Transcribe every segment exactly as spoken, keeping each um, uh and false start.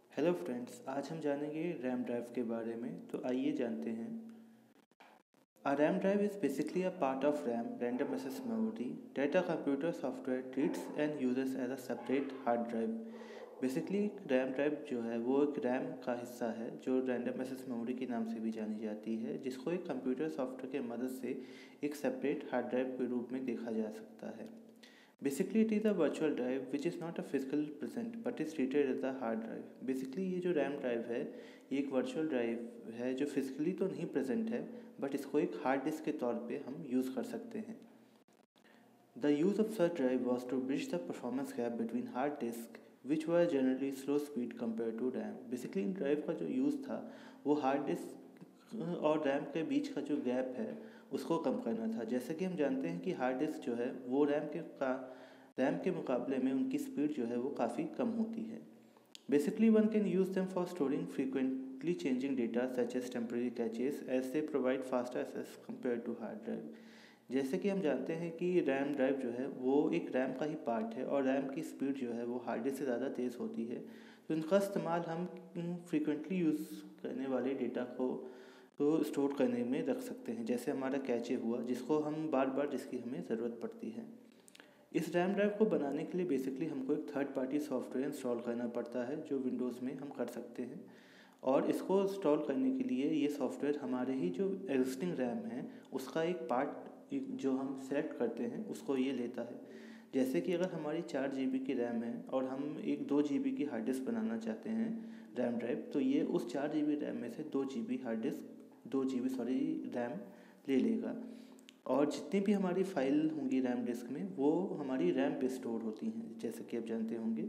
Hello friends, आज हम जानेंगे रैम ड्राइव के बारे में। तो आइए जानते हैं। A RAM drive is basically a part of RAM, random access memory, that a computer software treats and uses as a separate hard drive. Basically RAM drive जो है वो एक रैम का हिस्सा है जो रैंडम एक्सेस मेमोरी के नाम से भी जानी जाती है, जिसको एक कंप्यूटर सॉफ्टवेयर की मदद से एक सेपरेट हार्ड ड्राइव के रूप में देखा जा सकता है। Basically it is a virtual drive which is not a physical present but is treated as a hard drive. Basically ये जो रैम ड्राइव है ये एक वर्चुअल ड्राइव है जो फिजिकली तो नहीं प्रेजेंट है, बट इसको एक हार्ड डिस्क के तौर पे हम यूज़ कर सकते हैं। The use of such drive was to bridge the performance gap between hard disk which were generally slow speed compare to RAM. Basically इन ड्राइव का जो यूज़ था वो हार्ड डिस्क और रैम के बीच का जो गैप है उसको कम करना था। जैसे कि हम जानते हैं कि हार्ड डिस्क जो है वो रैम के का रैम के मुकाबले में उनकी स्पीड जो है वो काफ़ी कम होती है। Basically one can use them for storing frequently changing data such as temporary caches as they provide faster access compare to hard drive. जैसे कि हम जानते हैं कि रैम ड्राइव जो है वो एक रैम का ही पार्ट है और रैम की स्पीड जो है वो हार्ड डिस्क से ज़्यादा तेज़ होती है, तो इनका इस्तेमाल हम फ्रीक्वेंटली यूज़ करने वाले डेटा को तो स्टोर करने में रख सकते हैं। जैसे हमारा कैचे हुआ जिसको हम बार बार जिसकी हमें ज़रूरत पड़ती है। इस रैम ड्राइव को बनाने के लिए बेसिकली हमको एक थर्ड पार्टी सॉफ्टवेयर इंस्टॉल करना पड़ता है जो विंडोज़ में हम कर सकते हैं। और इसको इंस्टॉल करने के लिए ये सॉफ्टवेयर हमारे ही जो एग्जिस्टिंग रैम है उसका एक पार्ट जो हम सेलेक्ट करते हैं उसको ये लेता है। जैसे कि अगर हमारी चार जी बी की रैम है और हम एक दो जी बी की हार्ड डिस्क बनाना चाहते हैं रैम ड्राइव, तो ये उस चार जी बी रैम में से दो जी बी हार्ड डिस्क दो जी बी सॉरी रैम ले लेगा। और जितनी भी हमारी फाइल होंगी रैम डिस्क में वो हमारी रैम पे स्टोर होती हैं, जैसे कि आप जानते होंगे।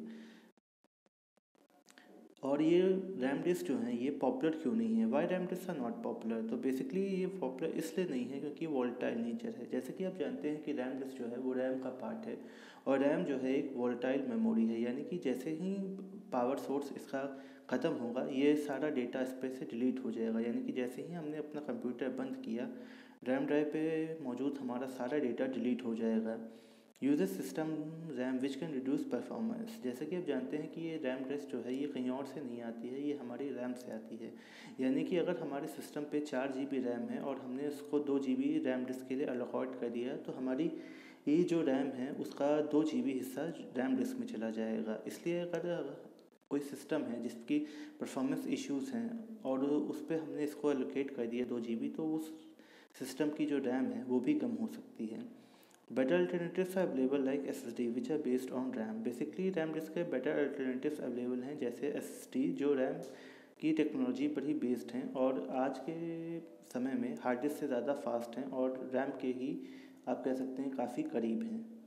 और ये रैम डिस्क जो हैं ये पॉपुलर क्यों नहीं है, why RAM disk are not popular? तो बेसिकली ये पॉपुलर इसलिए नहीं है क्योंकि वोलेटाइल नेचर है। जैसे कि आप जानते हैं कि रैम डिस्क जो है वो रैम का पार्ट है और रैम जो है एक वोलेटाइल मेमोरी है, यानी कि जैसे ही पावर सोर्स इसका ख़त्म होगा ये सारा डेटा इस पर से डिलीट हो जाएगा। यानी कि जैसे ही हमने अपना कंप्यूटर बंद किया रैम ड्राइव पे मौजूद हमारा सारा डेटा डिलीट हो जाएगा। User system RAM which can reduce performance. जैसे कि आप जानते हैं कि ये रैम डिस्क जो है ये कहीं और से नहीं आती है, ये हमारी रैम से आती है। यानी कि अगर हमारे सिस्टम पे चार जी बी रैम है और हमने उसको दो जी बी रैम डिस्क के लिए अलॉट कर दिया तो हमारी ये जो रैम है उसका दो जी बी हिस्सा रैम डिस्क में चला जाएगा। इसलिए अगर कोई सिस्टम है जिसकी परफॉर्मेंस इश्यूज़ हैं और उस पर हमने इसको एलोकेट कर दिया दो जी बी, तो उस सिस्टम की जो रैम है वो भी कम हो सकती है। Better alternatives are available like S S D which are based on RAM. Basically RAM disk के बेटर अल्टरनेटिव्स अवेलेबल हैं जैसे एस एस डी जो रैम की टेक्नोलॉजी पर ही बेस्ड हैं और आज के समय में हार्ड डिस्क से ज़्यादा फास्ट हैं और रैम के ही आप कह सकते हैं काफ़ी करीब हैं।